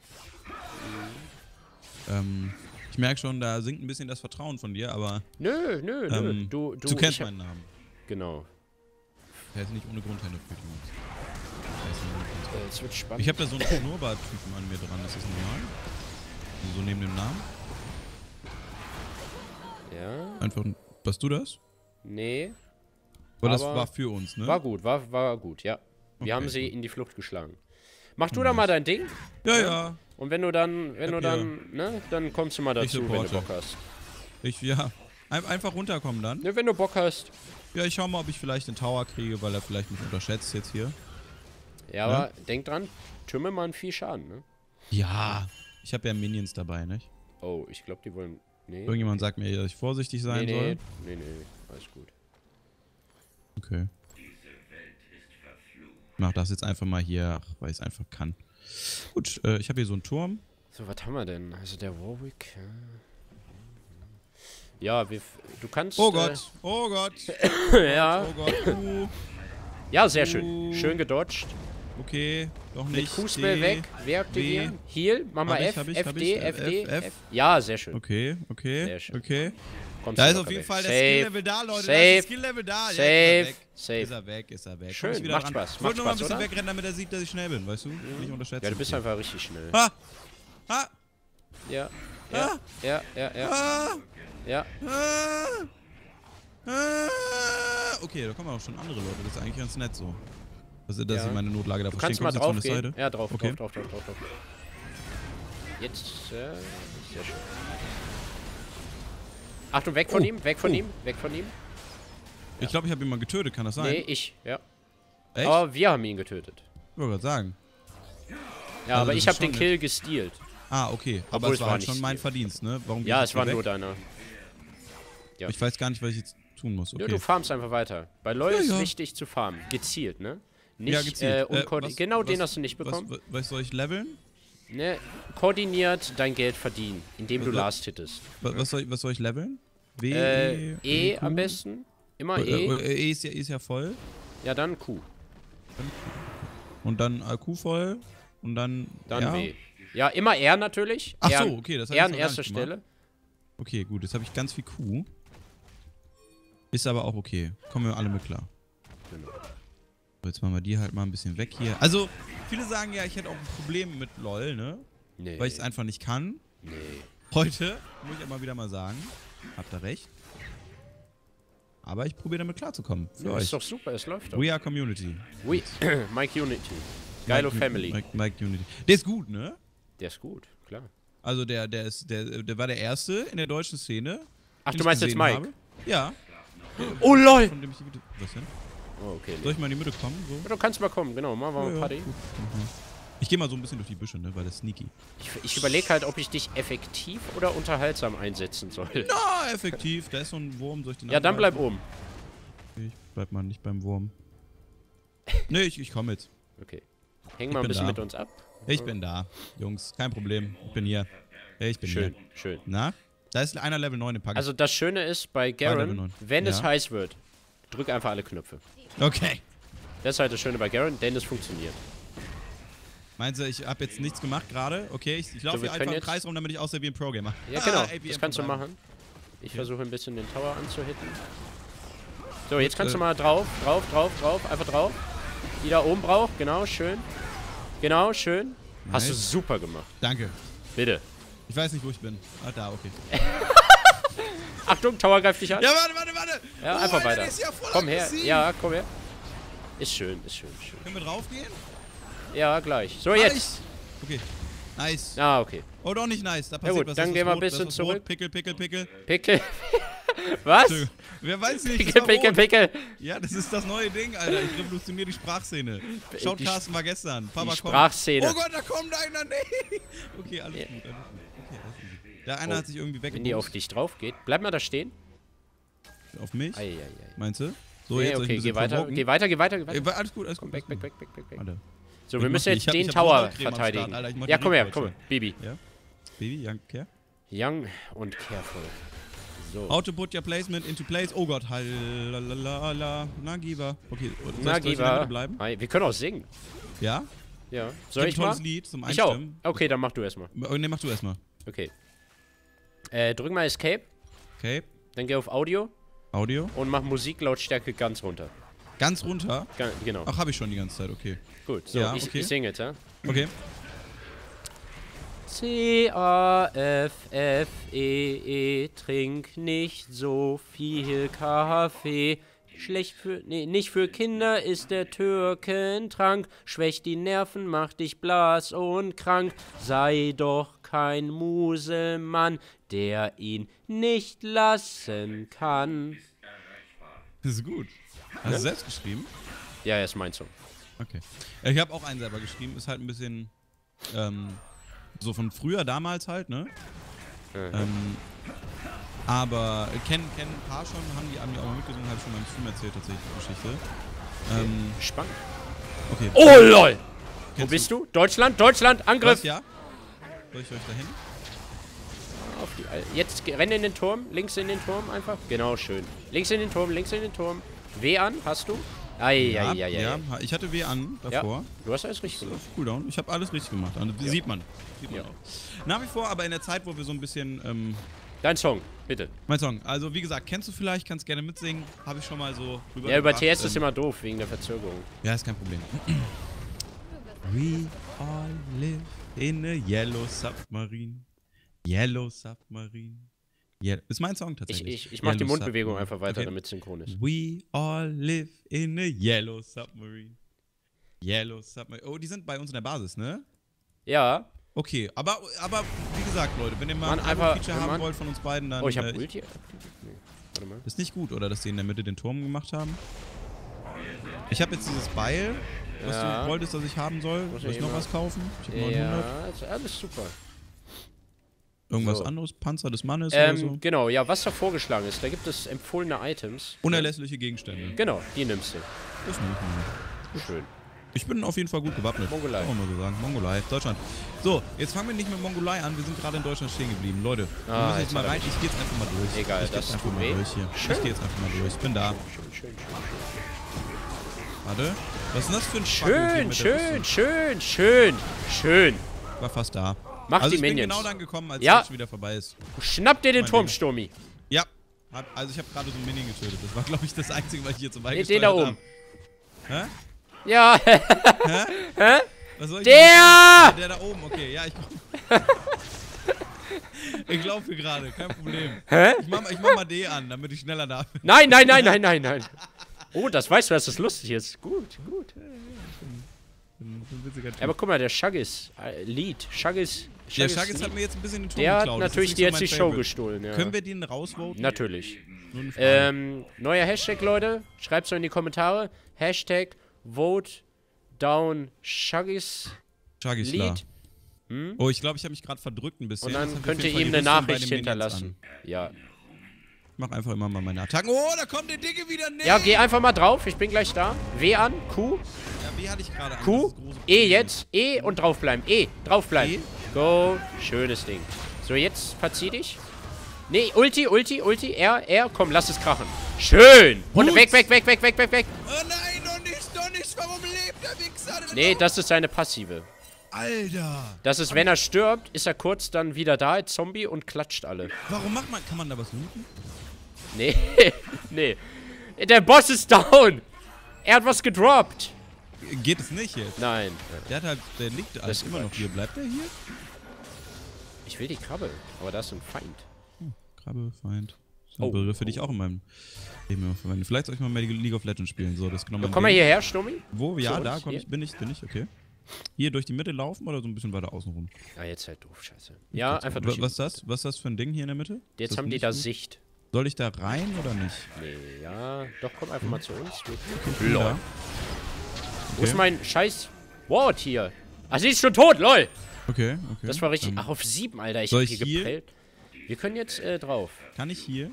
Ähm, ich merke schon, da sinkt ein bisschen das Vertrauen von dir, aber Nö, nö, nö. ähm, du, du, du kennst ich hab- meinen Namen. Genau. Der ist nicht ohne Grund Hände für die Jungs. Der ist nicht- Äh, es wird spannend. Ich habe da so einen Schnurrbarttypen an mir dran, ist das normal? Also so neben dem Namen? ja, Einfach, warst du das? nee. Oder das Aber war für uns, ne? War gut, war, war gut, ja. Wir Okay, haben sie gut. in die Flucht geschlagen. Mach du da mal dein Ding. Ja, ja. Und wenn du dann, wenn du hab dann, ne, dann kommst du mal Ich dazu, wenn du supporte. Bock hast. Ich, ja. Ein, einfach runterkommen dann. Ne, wenn du Bock hast. Ja, ich schau mal, ob ich vielleicht den Tower kriege, weil er vielleicht mich unterschätzt jetzt hier. Ja, aber denk dran, Türme machen viel Schaden, ne? Ja. Ich habe ja Minions dabei, nicht? Oh, ich glaube, die wollen Nee. Irgendjemand sagt mir, dass ich vorsichtig sein nee, soll. Nee, nee, nee, alles gut. Okay. Ich mach das jetzt einfach mal hier, ach, weil ich es einfach kann. Gut, äh, ich habe hier so einen Turm. So, was haben wir denn? Also der Warwick. Ja, wir, du kannst. Oh Gott, äh, oh Gott. Ja. Oh Gott, uh. Ja, sehr schön. Uh. Schön gedodged. Okay, doch nicht. Mit Q-Spell weg. Wer aktivieren? Heal. Mach mal F, ich, hab ich, F, hab D, ich, F, D, F, F. F. Ja, sehr schön. Okay, okay, Sehr schön. okay. Kommst Da du ist locker auf jeden weg. Fall der Safe. Skill-Level da, Leute. Safe. Da ist das Skill-Level da. Safe. Ja, ist er weg. Safe. Ist er weg, ist er weg. Schön, Komm ich wieder macht dran. Spaß, Ich macht wollte nur mal ein Spaß, bisschen oder? wegrennen, damit er sieht, dass ich schnell bin, weißt du? Nicht unterschätzen. Ja, du bist einfach richtig schnell. Ah! Ah! Ja. Ja. Ah! Ja, ja, ja. Ah! Ja. Ah! Ah! Okay, da kommen auch schon andere Leute. Das ist eigentlich ganz nett so. Dass, dass Ja. ich meine Notlage da Du verstehen. kannst mal Kommst du drauf jetzt von der gehen. Seite? Ja, drauf, Okay. drauf, drauf, drauf, drauf, drauf. Jetzt, äh, sehr schön. Achtung, weg von Oh. ihm, weg von Oh. ihm, weg von ihm. Ich glaube, ich habe ihn mal getötet, kann das sein? Nee, ich, ja. Echt? Aber wir haben ihn getötet. Ich wollte gerade sagen. Ja, Also aber das ich ist habe den schon Kill gestealt. Ah, okay. Aber Obwohl es es war war halt nicht schon mein Stil. Verdienst, ne? Warum Ja, bin es ich war weg? nur deiner. Ja. Ich weiß gar nicht, was ich jetzt tun muss. Okay. Ja, du farmst einfach weiter. Bei LoL Ja, ist ja. wichtig zu farmen. Gezielt, ne? Nicht, ja, gezielt. Äh, unkoordiniert. was- genau was, den hast du nicht bekommen. Was, was soll ich leveln? Ne? Koordiniert dein Geld verdienen, indem du Was- Last hittest. Was, was, soll, ich, was soll ich leveln? W, Äh, E Q? am besten. Immer Äh, E. äh, E ist ja, ist ja voll. Ja, dann Q. Und dann äh, Q voll. Und dann. Dann R. W. Ja, immer R natürlich. Ach R, so, okay, das hab ich R jetzt an noch gar erster nicht gemacht. Stelle. Okay, gut, jetzt habe ich ganz viel Q. Ist aber auch okay. Kommen wir alle mit klar. Genau. So, jetzt machen wir die halt mal ein bisschen weg hier. Also, viele sagen ja, ich hätte auch ein Problem mit LOL, ne? Nee. Weil ich es einfach nicht kann. Nee. Heute muss ich aber wieder mal sagen, habt ihr recht. Aber ich probiere damit klarzukommen. Für Ja, euch. ist doch super, es läuft doch. We are Community. We Mike Unity. Geilo Mike, Family. Mike, Mike Unity. Der ist gut, ne? Der ist gut, klar. Also der, der ist, der, der war der erste in der deutschen Szene. Ach, den du ich meinst jetzt gesehen Mike? habe. Ja. Oh lol! Von dem ich die Mitte- Was denn? Oh, okay. Soll ich mal in die Mitte kommen? So? Ja, du kannst mal kommen, genau. Machen wir Ja, mal ja, Party. gut. Mhm. Ich gehe mal so ein bisschen durch die Büsche, ne? Weil das ist sneaky. Ich, ich überlege halt, ob ich dich effektiv oder unterhaltsam einsetzen soll. Na, effektiv. Da ist so ein Wurm. Soll ich den Ja, dann bleib angreifen? oben. Okay, ich bleib mal nicht beim Wurm. Nee, ich, ich komme jetzt. Okay. Häng mal ein bin bisschen da. mit uns ab. Ich bin da. Jungs, kein Problem. Ich bin hier. Ich bin Schön, hier. schön. Na? Da ist einer Level neun im Pack. Also das Schöne ist bei Level Garen, neun. wenn es Ja. heiß wird, drück einfach alle Knöpfe. Okay. Das ist halt das Schöne bei Garen, denn es funktioniert. Meinst du, ich habe jetzt nichts gemacht gerade? Okay, ich, ich laufe wir hier können einfach im jetzt- Kreis rum, damit ich aussehe wie ein Pro-Gamer. Ja, Ah, genau. A P M Das kannst du verbleiben. machen. Ich versuche ein bisschen den Tower anzuhitten. So, jetzt kannst äh, du mal drauf, drauf, drauf, drauf, einfach drauf. Die da oben braucht, genau, schön. Genau, schön. Hast du Nice. super gemacht. Danke. Bitte. Ich weiß nicht, wo ich bin. Ah, da, okay. Achtung, Tower greift dich an. Ja, warte, warte, warte! Ja, Oh, einfach Alter, weiter. der ist ja voll Komm her. aggressiv. Ja, komm her. Ist schön, ist schön, schön. Können wir draufgehen? Ja, gleich. So, Ah, jetzt. ich- Okay. Nice. Ah, okay. Oh, doch nicht nice. Da passiert gut, was. dann Das ist gehen wir ein rot, bisschen das ist rot. zurück. Pickel, Pickel, Pickel. Pickel. Was? Entschuldigung. Wer weiß nicht, Pickel, das war Pickel, rot. Pickel. Ja, das ist das neue Ding, Alter. Ich revolutioniere die Sprachszene. Schaut, Die Carsten war gestern. Papa Die kommt. Sprachszene. Oh Gott, da kommt einer. Nee. Okay, alles Ja. gut. Alles gut. Okay, alles gut. Der eine Oh, hat sich irgendwie Wenn die auf weggeboost. dich drauf geht. Bleib mal da stehen. Auf mich? Eieiei. Meinst du? So, Nee, jetzt soll ich okay, ein geh bisschen weiter, provoken. geh weiter, geh weiter, geh weiter. Ey, wa- alles gut, alles Komm, gut. weg, alles weg, gut. weg, weg, weg, weg. Warte. So, Ich wir mach müssen die- jetzt ich hab- den ich hab Tower Sondercreme am verteidigen. Start, Alter. Ich mach Ja, die komm her, nicht komm falsch her. Bibi. Ja? Baby, young care. Young und careful. So. How to put your placement into place. Oh Gott, halalala. Na, Giva. Okay, soll ich- Na, soll ich in der Giva. Mitte bleiben? Hi. Wir können auch singen. Ja? Ja. Ich Soll hab ich ein tolles mal? Lied zum Ich auch. Einstimmen. Okay, dann mach du erstmal. Oh, ne, mach du erstmal. Okay. Äh, drück mal Escape, Okay. dann geh auf Audio Audio. und mach Musiklautstärke ganz runter. Ganz runter. Ga genau. Ach, habe ich schon die ganze Zeit, okay. Gut, so, ja, ich, okay. ich singe jetzt, ja? Okay. C A F F E E, trink nicht so viel Kaffee. Schlecht für, nee, nicht für Kinder ist der Türkentrank. Schwächt die Nerven, macht dich blass und krank. Sei doch kein Muselmann, der ihn nicht lassen kann. Das ist gut. Hast du selbst geschrieben? Ja, er ist mein Song. Okay. Ich habe auch einen selber geschrieben. Ist halt ein bisschen ähm, so von früher damals halt, ne? Mhm. Ähm, Aber äh, kennen, kennen ein paar schon, haben die, haben die auch mal mitgesungen, habe ich schon mal im Stream erzählt, tatsächlich, die Geschichte. Ähm, Spannend. okay. Oh, lol! Wo Kennst bist du? Deutschland, Deutschland, Angriff! Was, ja? Soll ich euch dahin? Auf die Al Jetzt renn in den Turm, links in den Turm einfach. Genau, schön. Links in den Turm, links in den Turm. W an, hast du? Ei, Ja, ei, ei, ja, ei. ich hatte W an davor. Ja, du hast alles richtig gemacht. Cooldown. Ich habe alles richtig gemacht. Also, Ja. Sieht man. Sieht man Ja. auch. Nach wie vor, aber in der Zeit, wo wir so ein bisschen. Ähm, Dein Song, bitte. mein Song. Also, wie gesagt, kennst du vielleicht, kannst gerne mitsingen. Habe ich schon mal so rüber. Ja, über T S ist immer doof, wegen der Verzögerung. Ja, ist kein Problem. We all live in a yellow submarine. Yellow submarine. Yeah. Ist mein Song Ich, tatsächlich. ich, ich mach die Yellow Mundbewegung Submarine. einfach weiter, Okay. damit es synchron ist. We all live in a yellow submarine. Yellow submarine. Oh, die sind bei uns in der Basis, ne? Ja. Okay, aber, aber wie gesagt, Leute, wenn ihr mal Mann, ein einfach- Feature haben Mann. wollt von uns beiden, dann Oh, ich hab äh, Ulti. Nee, warte mal. ist nicht gut, oder? Dass die in der Mitte den Turm gemacht haben. Ich habe jetzt dieses Beil, was Ja. du wolltest, dass ich haben soll. Muss Soll ich ich noch immer- was kaufen? Ich habe neunhundert. Ja, ist alles super. Irgendwas So. anderes? Panzer des Mannes Ähm, oder so? genau, ja, was da vorgeschlagen ist, da gibt es empfohlene Items. Unerlässliche Gegenstände. Genau, die nimmst du. Das nehme ich mal. Schön. Ich bin auf jeden Fall gut gewappnet. Mongolei. Kann man mal so sagen. Mongolei, Deutschland. So, jetzt fangen wir nicht mit Mongolei an. Wir sind gerade in Deutschland stehen geblieben. Leute, wir Ah, müssen jetzt jetzt mal hat er rein. mich- Ich gehe jetzt einfach mal durch. Egal, ich geh das jetzt einfach tut mal weh. durch hier. Schön. Ich gehe jetzt einfach mal durch. Ich bin da. Schön, schön, schön, Warte. Was ist denn das für ein Spago hier schön. mit der Schön, Rüstung? schön, schön, schön. War fast da. Mach also die ich bin Minions. genau dann gekommen, als Ja. es schon wieder vorbei ist. Schnapp dir den Mein Turm, Ding. Sturmi. Ja. Hab, also ich habe gerade so einen Minion getötet. Das war, glaube ich, das Einzige, was ich hier zum Nee, Beigesteuert den da habe. oben. Hä? Ja, Hä? hä? Was soll ich Der! denn- Der da oben, okay. Ja, ich Ich laufe hier gerade, kein Problem. Hä? Ich mach, ich mach mal D an, damit ich schneller da bin. Nein, nein, nein, nein, nein, nein. Oh, das weißt du, dass das lustig ist. Gut, gut. Ja, aber guck mal, der Shaggis, äh, Lied, Shaggis, Der Shaggis Shaggis Lied. hat mir jetzt ein bisschen den Ton Der hat geklaut. Das ist natürlich nicht dir so jetzt mein die Show Favorite. gestohlen, ja. Können wir den rausvoten? Natürlich. Nur eine Frage. Ähm, neuer Hashtag, Leute. Schreibt's doch in die Kommentare. Hashtag Vote Down Shaggis Shaggis klar. Lied. Hm? Oh, ich glaube, ich habe mich gerade verdrückt ein bisschen. Und Das dann hat auf könnt ihr jeden Fall ihm die eine Rüstung bei Nachricht den Minions hinterlassen. an. Ja. Ich mach einfach immer mal meine Attacken. Oh, da kommt der Dicke wieder. Nee. Ja, geh einfach mal drauf. Ich bin gleich da. W an. Q. Ja, wie hatte ich gerade an? Q. Das große E Problem. jetzt. E und draufbleiben. E. Draufbleiben. E. Go. Schönes Ding. So, jetzt verzieh dich. Nee, Ulti, Ulti, Ulti. R, R. Komm, lass es krachen. Schön. Und Gut. weg, weg, weg, weg, weg, weg, weg. Oh nein, noch nicht, noch nicht. Warum lebt der Wichser? Nee, das ist seine Passive. Alter. Das ist, wenn er stirbt, ist er kurz dann wieder da als Zombie und klatscht alle. Warum macht man, kann man da was looten? Nee, nee. Der Boss ist down. Er hat was gedroppt. Geht es nicht jetzt? Nein. Der hat halt, der liegt Das halt ist immer noch Quatsch. hier. Bleibt der hier? Ich will die Krabbe, aber da ist ein Feind. Krabbe, Feind. Das sind Oh. Begriffe, die ich auch in meinem Leben immer verwende. Vielleicht soll ich mal mehr League of Legends spielen. So, das ist genau mein Komm mal Ding. hierher, Sturmi. Wo? Ja, Zu da uns, komm hier. ich, bin ich, bin ich, okay. Hier durch die Mitte laufen oder so ein bisschen weiter außen rum? Ah, jetzt halt doof, scheiße. Ja, einfach durch. Was ist das? Was ist das für ein Ding hier in der Mitte? Ist Jetzt das haben die nicht da gut? Sicht. Soll ich da rein oder nicht? Nee, ja. Doch, komm einfach mal zu uns. Ich bin Lol. da. Wo ist Okay. mein scheiß Ward hier? Ah, sie ist schon tot, lol. Okay, okay. Das war richtig. Ähm, Ach, auf sieben, Alter. Ich soll hab ich hier hier? geprellt. Wir können jetzt äh, drauf. Kann ich hier?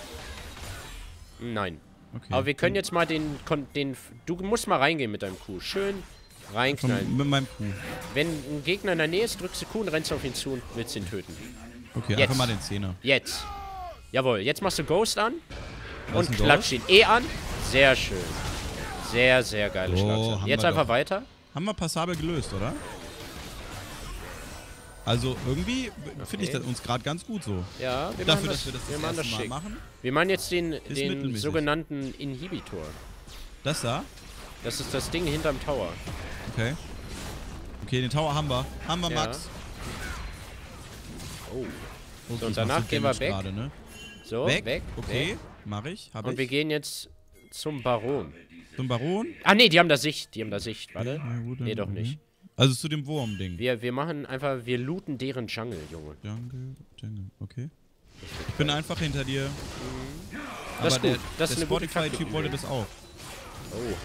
Nein. Okay. Aber wir können jetzt mal den, kon- den... Du musst mal reingehen mit deinem Q. Schön reinknallen. Von, mit meinem Kuh. Wenn ein Gegner in der Nähe ist, drückst du Q und rennst auf ihn zu und willst ihn töten. Okay, Jetzt. einfach mal den Zehner. Jetzt. Jawohl, jetzt machst du Ghost an Was und ist ein klatscht ihn E an. Sehr schön. Sehr, sehr geile Oh, Schlagzeile. haben Jetzt wir einfach doch. weiter. Haben wir passabel gelöst, oder? Also irgendwie finde ich Okay. das uns gerade ganz gut so. Ja, wir Dafür, machen dass das, wir das wir das machen das erste Mal schick. machen. Wir machen jetzt den, den mittelmäßig. sogenannten Inhibitor. Das da? Das ist das Ding hinterm Tower. Okay. Okay, den Tower haben wir. Haben wir, Ja. Max. Oh. Okay, So, und ich danach mach gehen wir Damage weg. Gerade, ne? So, Weg? weg. Okay, weg. mach ich. Hab Und ich. wir gehen jetzt zum Baron. Zum Baron? Ah, nee, die haben da Sicht. Die haben da Sicht. Warte. Ja, gut, dann- Nee, doch okay. nicht. Also zu dem Wurm-Ding. Wir, wir machen einfach, wir looten deren Jungle, Junge. Jungle, Jungle, okay. Ich bin einfach hinter dir. Das ist Aber der, gut. Das ist der eine gute Spotify-Typ Taktik. wollte das auch. Oha.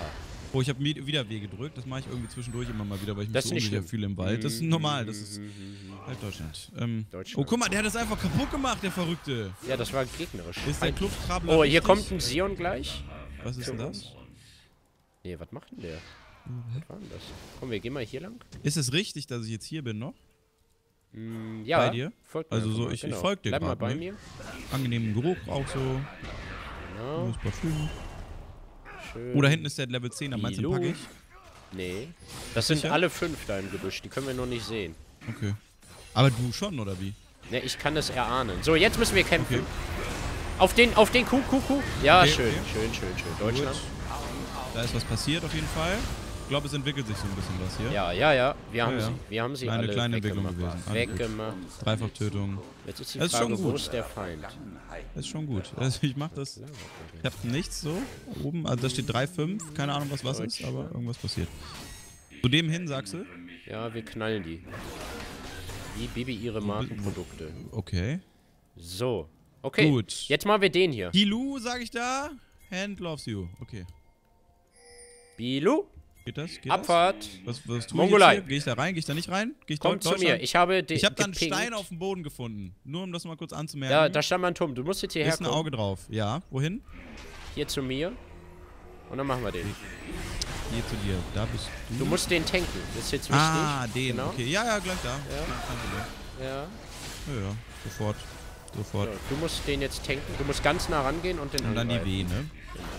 Oh, ich habe wieder W gedrückt. Das mache ich irgendwie zwischendurch immer mal wieder, weil ich mich Das so ist nicht unsicher schlimm. fühle im Wald. Das ist normal. Das ist halt Deutschland. Ähm, Deutschland. Oh, guck mal, der hat das einfach kaputt gemacht, der Verrückte. Ja, das war gegnerisch. Ist der Kluftkrabbler Oh, hier richtig? kommt ein Sion gleich. Was ist Für denn uns. das? Nee, was macht denn der? Was war denn das? Komm, wir gehen mal hier lang. Ist es richtig, dass ich jetzt hier bin noch? Mm, ja. Bei dir? Folgt mir Also einfach so, mal, ich, ich genau. folge dir Bleib mal gerade, bei ne? mir. Angenehmen Geruch auch so. Genau. Gutes Parfüm. Schön. Oh, da hinten ist der Level zehn, da meinst du, den Bilo. packe ich? Nee. Das sind Sicher? alle fünf da im Gebüsch. Die können wir noch nicht sehen. Okay. Aber du schon, oder wie? Ne, ich kann das erahnen. So, jetzt müssen wir kämpfen. Okay. Auf den, auf den Kuh, Kuh, Kuh. Ja, Okay, schön, okay. schön, schön, schön. Deutschland. Gut. Da ist was passiert auf jeden Fall. Ich glaube, es entwickelt sich so ein bisschen was hier. Ja, ja, ja. Wir haben ja. sie, wir haben sie Kleine- alle kleine Entwicklung weggemacht. gewesen. Alles gut. Weggemacht. Dreifachtötung. Jetzt ist die Das ist Frage, schon wo gut. ist der Feind? Das ist schon gut. Also ich mach das. Ich hab nichts so oben. Also da steht drei fünf. Keine Ahnung, was was ist, aber irgendwas passiert. Zu dem hin, sagst du? Ja, wir knallen die. Wie Bibi ihre Markenprodukte. Okay. So. Okay. Gut. Jetzt machen wir den hier. Hilu, sag ich da. Hand loves you. Okay. Bilu. Geht das? Geht Abfahrt. das? Was, was tue Mongolei. ich jetzt hier? Geh ich da rein? Geh ich da nicht rein? Geh ich Komm dort- zu mir. Deutschland? Ich habe den Ich habe da einen gepinkt. Stein auf dem Boden gefunden. Nur um das mal kurz anzumerken. Ja, da stand mein Turm. Du musst jetzt hierher ist ein kommen. Auge drauf. Ja, wohin? Hier zu mir. Und dann machen wir den. Hier zu dir. Da bist du. Du musst den tanken. Das ist jetzt wichtig. ah, den. Genau. Okay, ja, ja, gleich da. Ja. Kein Problem. Ja. Ja, ja, sofort. Sofort. So, du musst den jetzt tanken. Du musst ganz nah rangehen und den Und dann die angreifen. W, ne?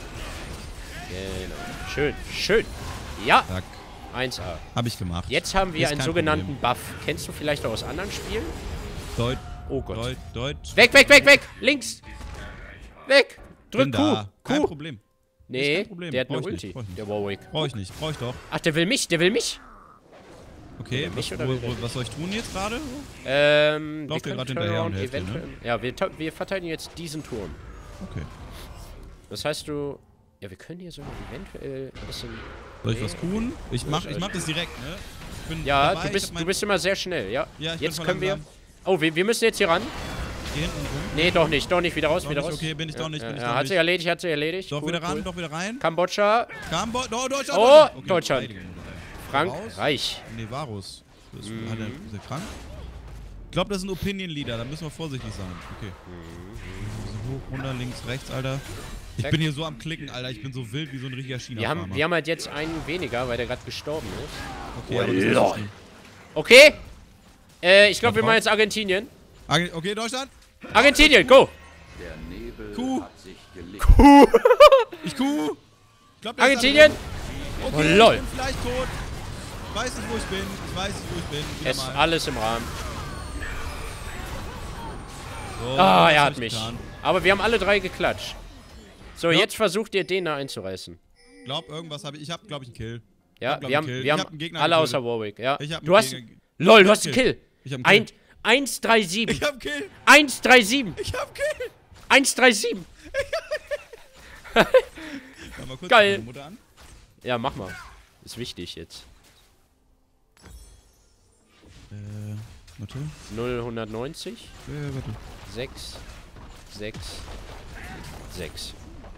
Genau. Schön, schön. Ja, Zack. eins A. Hab ich gemacht. Jetzt haben wir Ist einen kein sogenannten Buff. Kennst du vielleicht auch aus anderen Spielen? Deut Oh Gott. Deut Deutsch. Weg, weg, weg, weg! Links! Weg! Drück Bin Q! da. Kein Q! Problem. Nee, kein Problem. der hat eine Brauch ich nicht, Ulti. brauch ich nicht. Der Warwick. Brauch ich nicht. Brauch ich doch. Ach, der will mich, der will mich. Okay, Will er mich was, oder wo, will er wo, was soll ich tun jetzt gerade? Ähm, Lauf wir dir können grad hinterher und Turnaround helft dir, eventuell... Ja, wir, ta- wir verteidigen jetzt diesen Turm. Okay. Das heißt, du... Ja, wir können hier sogar eventuell ein bisschen... Soll ich Nee. was tun? Ich mach, ich mach das direkt, ne? Ich bin Ja, dabei, du ich bist, hab du mein- bist immer sehr schnell, ja. Ja, ich bin Jetzt voll können wir... langsam. Oh, wir, wir müssen jetzt hier ran. Hier hinten rum. Nee, doch nicht, doch nicht. Wieder raus, Doch wieder nicht, raus. okay, bin ich ja, doch nicht, ja, bin ich ja, doch hat nicht. sie erledigt, hat sie erledigt. Doch Cool, wieder ran, cool. doch wieder rein. Kambodscha, Kambo oh, Deutschland, Oh, Okay, Deutschland. Verteidigung. Frankreich. Nee, Varus. Das ist, Mhm. hat er, ist er krank? Ich glaube, das ist ein Opinion-Leader, da müssen wir vorsichtig sein. Okay. So hoch, runter, links, rechts, Alter. Ich Zack. bin hier so am Klicken, Alter. Ich bin so wild wie so ein richtiger Wir China-Farmer. haben, wir haben halt jetzt einen weniger, weil der gerade gestorben ist. okay, aber das ist Lol. nicht schlimm. Okay. Äh, ich glaube, wir drauf? machen jetzt Argentinien. Arge- Okay, Deutschland. Argentinien, go! Der Nebel Kuh. hat sich gelegt. Ich Kuh. Ich glaub, der ist Argentinien! da drin. Oh, Okay, lol. ich bin vielleicht tot. Ich weiß nicht, wo ich bin. Ich weiß nicht, wo ich bin. Wieder Es ist mal. alles im Rahmen. So, Ah, was er hab hat ich mich. getan? Aber wir haben alle drei geklatscht. So, Ja. jetzt versucht ihr den da einzureißen. Glaub, irgendwas habe ich. Ich habe, glaube ich, einen Kill. Ja, glaub, wir haben, einen Kill. wir Ich haben hab einen Gegner alle getötet. außer Warwick, ja. Ich hab Du einen hast... Gegner- LOL, du Ich hast hab einen Kill. Kill. Ich hab einen Ein, Kill. eins drei sieben. Ich hab Kill. eins drei sieben. Ich hab Kill. eins drei sieben. Schau mal kurz Geil. meine Mutter an. Ja, mach mal. Ist wichtig jetzt. Äh, warte. null neunzig. Äh, warte. sechs, sechs, sechs.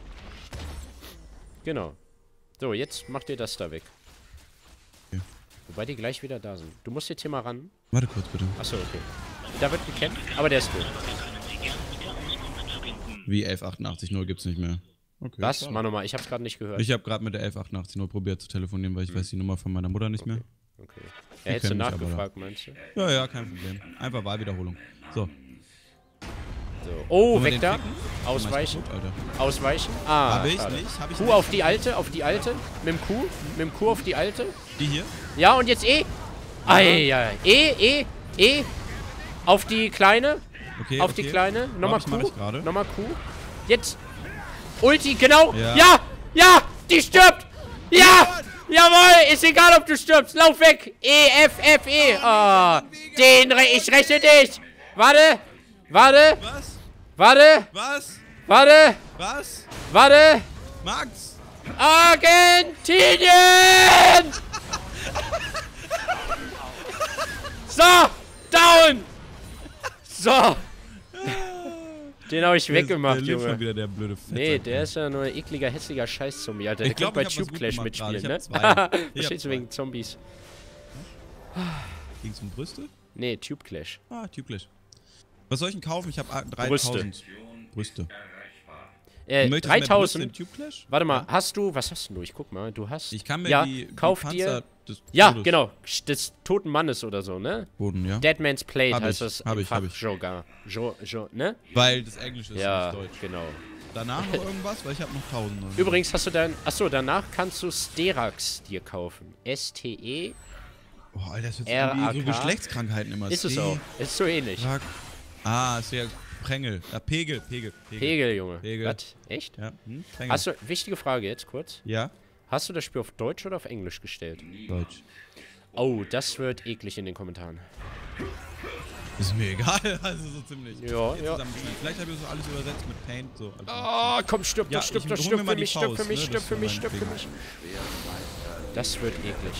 Genau. So, jetzt macht ihr das da weg. Okay. Wobei die gleich wieder da sind. Du musst jetzt hier mal ran. Warte kurz, bitte. Achso, okay. Da wird gekämpft, aber der ist tot. Wie elf achtundachtzig null gibt's nicht mehr. Okay. Was? schade. Mach nochmal, ich hab's gerade nicht gehört. Ich habe gerade mit der elf achtundachtzig null probiert zu telefonieren, weil ich weiß die Nummer von meiner Mutter nicht mehr. Okay. Ja, hättest du kenn mich aber nachgefragt, meinst du? Ja, ja, kein Problem. Einfach Wahlwiederholung. So. So. Oh, Wollen wir weg den da. ficken? Ausweichen. Gut, Alter. Ausweichen. Ah, Hab ich schade. nicht, hab ich Q nicht. auf die alte, auf die alte. Mit dem Q. Mit dem Q auf die alte. Die hier? Ja, und jetzt E. Ei, ja. E, E, E. Auf die kleine. Okay, Auf okay. die kleine. Nochmal Glaub ich, mach Q. ich gerade. Nochmal Q. Jetzt. Ulti, genau. Ja. Ja. Ja. Die stirbt. Ja. Jawohl. Ist egal, ob du stirbst. Lauf weg. E, F, F, E. Ah. Den re ich räche dich. Warte. Warte. Was? Warte. Was? Warte. Was? Warte. Max? Argentinien. So. Down. So. Den habe ich Der weggemacht, ist, der lebt Junge. schon wieder, der blöde Fettsack. Nee, der ist ja nur ein ekliger, hässlicher Scheiß-Zombie, Alter. Der Ich glaub, könnte ich bei hab was Tube gut Clash gemacht mitspielen, gerade. ne? Ich hab zwei. Ich hab Verstehst du zwei. wegen Zombies? Ging's um Brüste? Nee, Tube Clash. Ah, Tube Clash. Was soll ich denn kaufen? Ich habe dreitausend. Brüste. Brüste. Äh, Möchtest du mehr Brüste dreitausend. in Tube Clash? Warte mal, Ja. hast du, was hast denn du? Ich guck mal, du hast. Ich kann mir ja, die, die kauf Panzer dir. des Ja, Todes genau, des toten Mannes oder so, ne? Boden, ja. Dead Man's Plate Hab heißt ich, das hab im ich, hab ich. Fachjargon. Jo, jo, ne? Weil das Englisch ist Ja, nicht Deutsch. genau. Danach noch irgendwas? Weil ich habe noch tausend. oder so. Übrigens hast du dann, achso, danach kannst du Sterax dir kaufen. S T E Oh, Alter, das wird R A K. irgendwie so Geschlechtskrankheiten immer. ist es Ste- auch. Ist so ähnlich. Rack. Ah, ist ja Prängel. Ja, Pegel, Pegel, Pegel. Pegel, Junge. Pegel. Was? Echt? Ja, hm? Prängel. Hast du, wichtige Frage jetzt kurz. Ja? Hast du das Spiel auf Deutsch oder auf Englisch gestellt? Deutsch. Oh, das wird eklig in den Kommentaren. Ist mir egal, also so ziemlich. Ja, Jetzt ja. zusammengeschnitten. Vielleicht habe ich so alles übersetzt mit Paint, so. Also Ah, komm, stirb, Ja, das stirb, ich das hol stirb mir mal für die mich, stirb für Faust, mich, ne, stirb das für mich, ist stirb für meinetwegen. mich. Das wird eklig.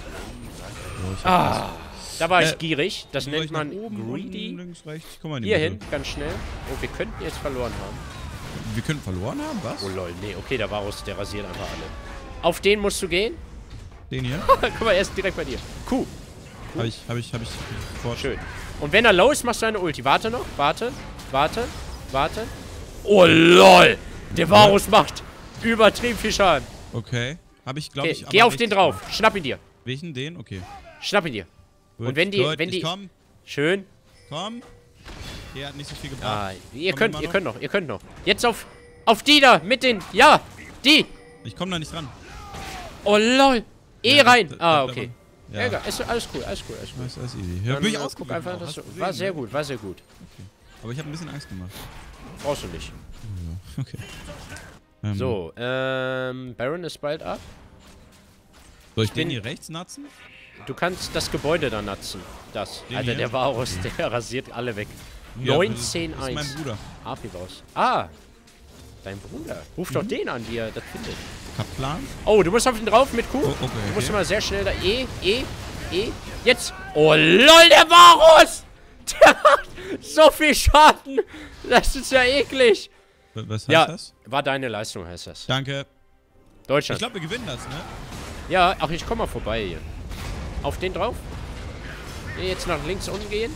so, ich hab Ah, da war ich Äh, gierig. Das Soll nennt ich nach man oben, greedy. unten, links, rechts? Ich komm mal in die Hier Mitte. hin, ganz schnell. Oh, wir könnten jetzt verloren haben. Wir können verloren haben, was? Oh lol, nee, okay, der Varus, der rasiert einfach alle. Auf den musst du gehen. Den hier? Guck mal, er ist direkt bei dir. Kuh. Hab ich, hab ich, hab ich sofort. Schön. Und wenn er low ist, machst du eine Ulti. Warte noch, warte, warte, warte. Oh lol, der Varus macht übertrieben viel Schaden. Okay. Hab ich, glaube Okay, ich, geh aber auf den richtig drauf. gemacht. Schnapp ihn dir. Welchen? Den? Okay. Schnapp ihn dir. Gut, Und wenn die- gut, wenn die- Ich komm, Schön. komm. Der hat nicht so viel gebracht. Ah, ihr Komm könnt, immer ihr noch? könnt noch, ihr könnt noch. Jetzt auf, auf die da, mit den, ja, die. Ich komm da nicht dran. Oh lol. Eh Ja, rein. das- Ah, das- okay. Ja. Ja, egal. Ist alles cool, alles cool, alles cool. Das ist easy. Ja, Dann, bin ich äh, guck ausgewichen einfach, auch. dass Hast du, du war gesehen, sehr ne? gut, war sehr gut. Aber ich habe ein bisschen Angst gemacht. Brauchst du nicht. Okay. Ähm, So, ähm, Baron ist bald ab. Soll ich bin- den hier rechts natzen? Du kannst das Gebäude da natzen. Das. Den Alter, hier? der Varus, der rasiert alle weg. Ja, neunzehn das ist mein eins. Bruder. Apivaus. Ah, dein Bruder. Ruf Mhm. doch den an, wie er das findet. Kaplan? Oh, du musst auf ihn drauf mit Q. Oh, okay, Du musst okay. immer sehr schnell da. E, E, E. Jetzt. Oh, lol, der Varus! Der macht so viel Schaden. Das ist ja eklig. W- Was heißt Ja, das? war deine Leistung, heißt das. Danke. Ich Deutschland. glaube, wir gewinnen das, ne? Ja, ach, ich komm mal vorbei hier. Auf den drauf. Nee, jetzt nach links unten gehen.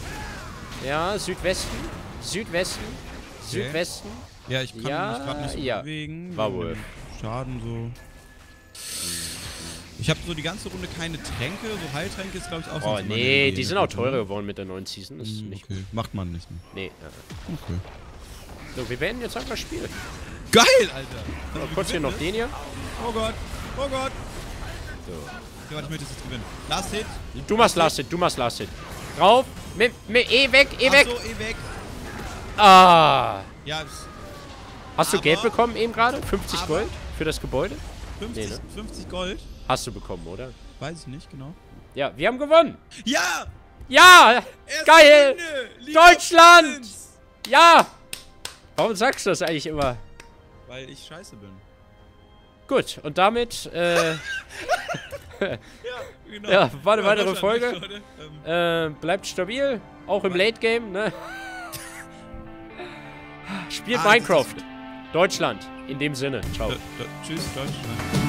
Ja, Südwesten. Südwesten. Südwesten. Ja, ich kann Ja, mich gerade nicht so ja. bewegen. War wegen wohl. dem Schaden so. Ich habe so die ganze Runde keine Tränke. So Heiltränke ist, glaube ich, auch Oh, sonst immer eine nee, Idee die sind mit auch drin, teurer ne? geworden mit der neuen Season. Ist Hm, nicht Okay, macht man nicht mehr. Nee, ja. Okay. So, wir werden jetzt einfach spielen. Geil, Alter! So, Also, kurz hier gewinnen, noch ne? den hier. Oh Gott, oh Gott. So. Okay, warte, ich möchte das jetzt gewinnen. Last Hit. Du machst Last Hit, du machst Last Hit. Drauf. Mit, mit E weg, E weg. Ach so, eh weg. Ah. Ja, es- Hast du Aber- Geld bekommen eben gerade? fünfzig aber- Gold für das Gebäude? fünfzig, Nee, ne? fünfzig Gold. Hast du bekommen, oder? Weiß ich nicht genau. Ja, wir haben gewonnen. Ja! Ja, Erste geil. Runde, Liga Deutschland. Legends. Ja. Warum sagst du das eigentlich immer? Weil ich scheiße bin. Gut, und damit, äh, Ja, genau. Ja, war eine weitere Deutschland, Folge. Leute. Ähm, äh, bleibt stabil. Auch im Late Game, ne? Spielt Ah, das ist- Minecraft. Deutschland. In dem Sinne. Ciao. d- d- tschüss, Deutschland.